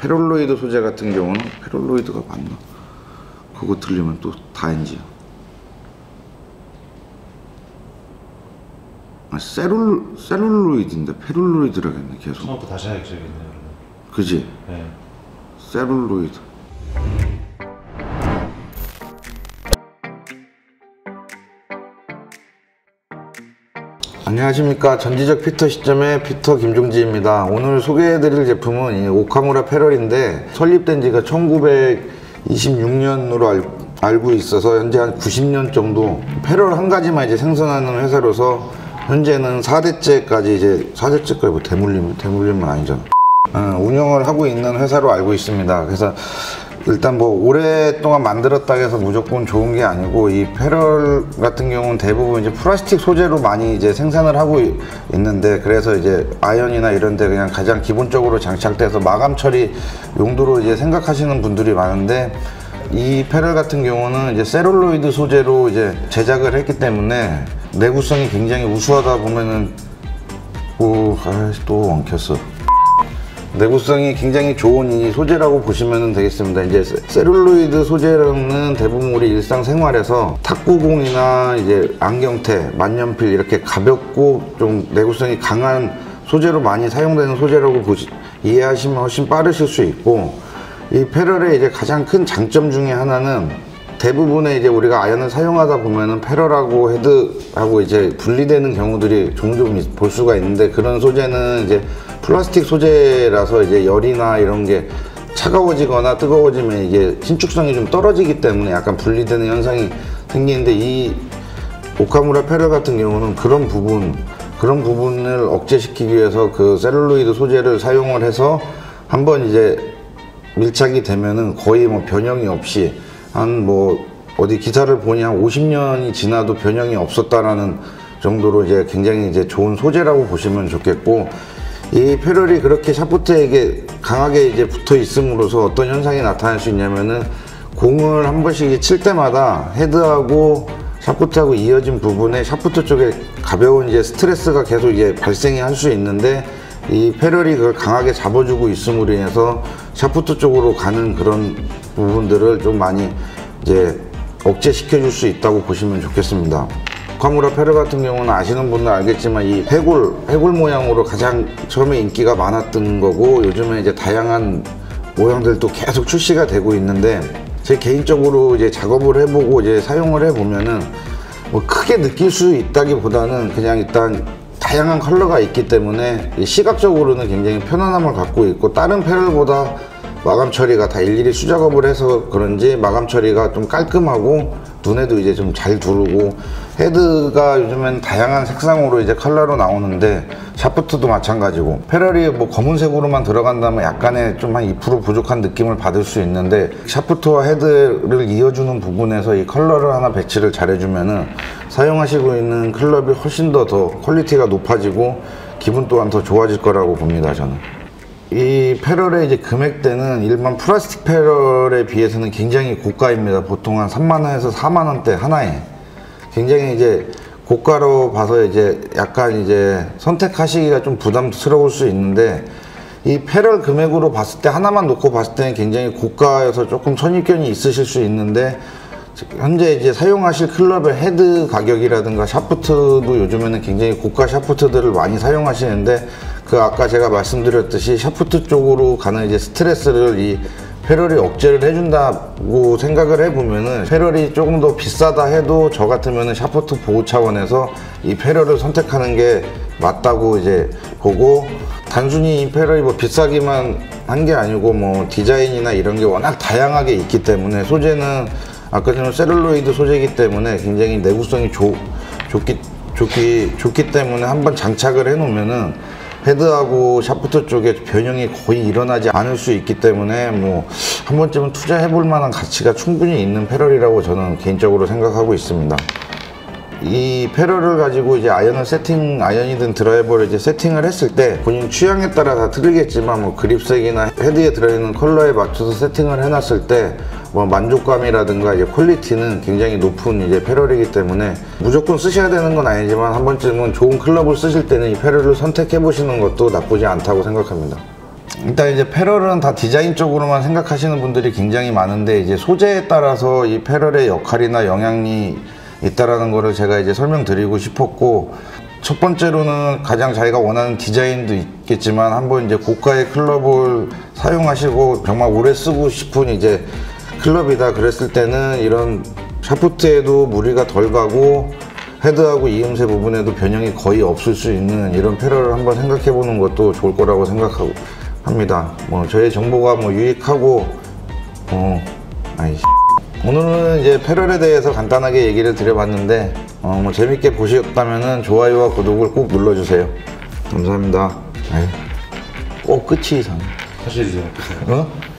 페롤로이드 소재 같은 경우는 페롤로이드가 맞나? 그거 들리면 또 다인지요. 아, 셀룰로이드인데 페롤로이드라겠네 계속. 처음부터 다시 해야겠네요. 그지? 네. 셀룰로이드. 안녕하십니까. 전지적 피터 시점의 피터 김종지입니다. 오늘 소개해드릴 제품은 이 오카무라 페럴인데 설립된 지가 1926년으로 알고 있어서 현재 한 90년 정도 페럴 한 가지만 이제 생산하는 회사로서 현재는 4대째까지 이제 4대째까지 뭐 대물림은 아니잖아. 운영을 하고 있는 회사로 알고 있습니다. 그래서 일단 뭐 오랫동안 만들었다 해서 무조건 좋은 게 아니고 이 페럴 같은 경우는 대부분 이제 플라스틱 소재로 많이 이제 생산을 하고 있는데, 그래서 이제 아연이나 이런 데 그냥 가장 기본적으로 장착돼서 마감 처리 용도로 이제 생각하시는 분들이 많은데, 이 페럴 같은 경우는 이제 셀룰로이드 소재로 이제 제작을 했기 때문에 내구성이 굉장히 우수하다 보면은 또 엉켰어. 내구성이 굉장히 좋은 이 소재라고 보시면 되겠습니다. 이제 셀룰로이드 소재는 대부분 우리 일상생활에서 탁구공이나 이제 안경테, 만년필 이렇게 가볍고 좀 내구성이 강한 소재로 많이 사용되는 소재라고 이해하시면 훨씬 빠르실 수 있고, 이 페럴의 이제 가장 큰 장점 중에 하나는 대부분의 이제 우리가 아연을 사용하다 보면은 페럴하고 헤드하고 이제 분리되는 경우들이 종종 볼 수가 있는데, 그런 소재는 이제 플라스틱 소재라서 이제 열이나 이런 게 차가워지거나 뜨거워지면 이게 신축성이 좀 떨어지기 때문에 약간 분리되는 현상이 생기는데, 이 오카무라 페럴 같은 경우는 그런 부분을 억제시키기 위해서 그 셀룰로이드 소재를 사용을 해서 한번 이제 밀착이 되면은 거의 뭐 변형이 없이 한 뭐 어디 기사를 보니 한 50년이 지나도 변형이 없었다라는 정도로 이제 굉장히 이제 좋은 소재라고 보시면 좋겠고, 이 페럴이 그렇게 샤프트에 강하게 이제 붙어 있음으로써 어떤 현상이 나타날 수 있냐면은, 공을 한 번씩 칠 때마다 헤드하고 샤프트하고 이어진 부분에 샤프트 쪽에 가벼운 이제 스트레스가 계속 이제 발생이 할 수 있는데, 이 페럴이 그걸 강하게 잡아주고 있음으로 인해서 샤프트 쪽으로 가는 그런 부분들을 좀 많이 이제 억제시켜 줄 수 있다고 보시면 좋겠습니다. 오카무라 페럴 같은 경우는 아시는 분들 알겠지만 이 해골 모양으로 가장 처음에 인기가 많았던 거고, 요즘에 이제 다양한 모양들도 계속 출시가 되고 있는데, 제 개인적으로 이제 작업을 해보고 이제 사용을 해보면은 뭐 크게 느낄 수 있다기보다는 그냥 일단 다양한 컬러가 있기 때문에 시각적으로는 굉장히 편안함을 갖고 있고, 다른 페럴보다 마감 처리가 다 일일이 수작업을 해서 그런지 마감 처리가 좀 깔끔하고 눈에도 이제 좀 잘 들어오고, 헤드가 요즘엔 다양한 색상으로 이제 컬러로 나오는데 샤프트도 마찬가지고, 페럴이 뭐 검은색으로만 들어간다면 약간의 좀 한 2% 부족한 느낌을 받을 수 있는데, 샤프트와 헤드를 이어주는 부분에서 이 컬러를 하나 배치를 잘 해주면은 사용하시고 있는 클럽이 훨씬 더 퀄리티가 높아지고 기분 또한 더 좋아질 거라고 봅니다, 저는. 이 페럴의 이제 금액대는 일반 플라스틱 페럴에 비해서는 굉장히 고가입니다. 보통 한 3만원에서 4만원대 하나에. 굉장히 이제 고가로 봐서 이제 약간 이제 선택하시기가 좀 부담스러울 수 있는데, 이 페럴 금액으로 봤을 때 하나만 놓고 봤을 때는 굉장히 고가여서 조금 선입견이 있으실 수 있는데, 현재 이제 사용하실 클럽의 헤드 가격이라든가 샤프트도 요즘에는 굉장히 고가 샤프트들을 많이 사용하시는데, 그 아까 제가 말씀드렸듯이 샤프트 쪽으로 가는 이제 스트레스를 이 페럴이 억제를 해준다고 생각을 해보면은, 페럴이 조금 더 비싸다 해도 저 같으면은 샤프트 보호 차원에서 이 페럴을 선택하는 게 맞다고 이제 보고, 단순히 이 페럴이 뭐 비싸기만 한 게 아니고 뭐 디자인이나 이런 게 워낙 다양하게 있기 때문에, 소재는 아까 전에 셀룰로이드 소재이기 때문에 굉장히 내구성이 좋기 때문에 한번 장착을 해 놓으면은 헤드하고 샤프트 쪽에 변형이 거의 일어나지 않을 수 있기 때문에 뭐 한 번쯤은 투자해 볼 만한 가치가 충분히 있는 페럴이라고 저는 개인적으로 생각하고 있습니다. 이 페럴을 가지고 이제 아연이든 드라이버를 이제 세팅을 했을 때 본인 취향에 따라 다 틀리겠지만, 뭐 그립색이나 헤드에 들어있는 컬러에 맞춰서 세팅을 해놨을 때 뭐 만족감이라든가 이제 퀄리티는 굉장히 높은 이제 페럴이기 때문에 무조건 쓰셔야 되는 건 아니지만, 한 번쯤은 좋은 클럽을 쓰실 때는 이 페럴을 선택해 보시는 것도 나쁘지 않다고 생각합니다. 일단 이제 패럴은 다 디자인 쪽으로만 생각하시는 분들이 굉장히 많은데 이제 소재에 따라서 이 패럴의 역할이나 영향이 있다라는 거를 제가 이제 설명드리고 싶었고, 첫 번째로는 가장 자기가 원하는 디자인도 있겠지만 한번 이제 고가의 클럽을 사용하시고 정말 오래 쓰고 싶은 이제 클럽이다 그랬을 때는 이런 샤프트에도 무리가 덜 가고 헤드하고 이음새 부분에도 변형이 거의 없을 수 있는 이런 패럴을 한번 생각해 보는 것도 좋을 거라고 생각하고 합니다. 뭐 저의 정보가 뭐 유익하고 오늘은 이제 패럴에 대해서 간단하게 얘기를 드려봤는데 뭐 재밌게 보셨다면은 좋아요와 구독을 꼭 눌러주세요. 감사합니다. 꼭 끝이 이상해. 사실이죠. 어?